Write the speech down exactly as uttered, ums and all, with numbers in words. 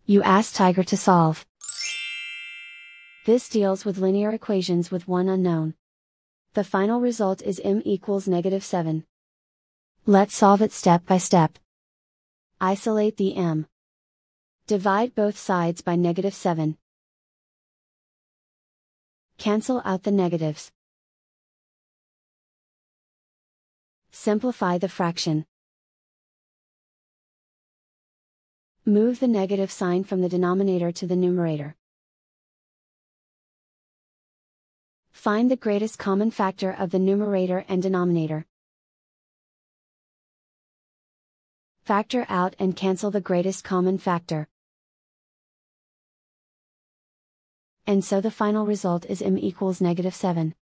You ask Tiger to solve. This deals with linear equations with one unknown. The final result is m equals negative seven. Let's solve it step by step. Isolate the m. Divide both sides by negative seven. Cancel out the negatives. Simplify the fraction. Move the negative sign from the denominator to the numerator. Find the greatest common factor of the numerator and denominator. Factor out and cancel the greatest common factor. And so the final result is m equals negative seven.